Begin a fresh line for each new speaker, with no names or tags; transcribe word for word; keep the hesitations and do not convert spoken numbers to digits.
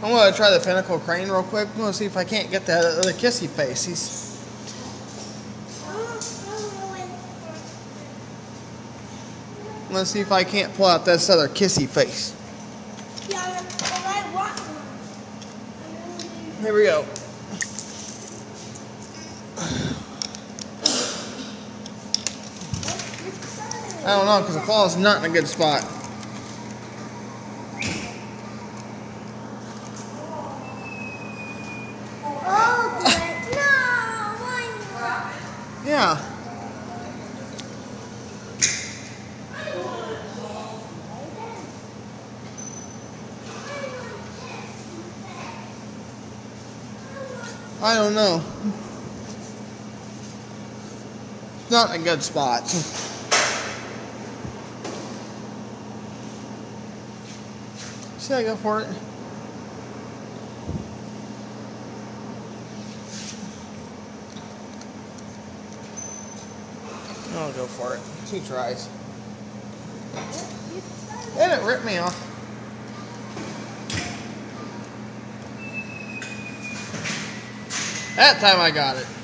I'm going to try the Pinnacle Crane real quick. I'm going to see if I can't get that other kissy face. He's... I'm going to see if I can't pull out this other kissy face. Here we go. I don't know, because the claw's not in a good spot. Yeah. I don't know. It's not in a good spot. Should I go for it? I'll go for it. Two tries. And it ripped me off. That time I got it.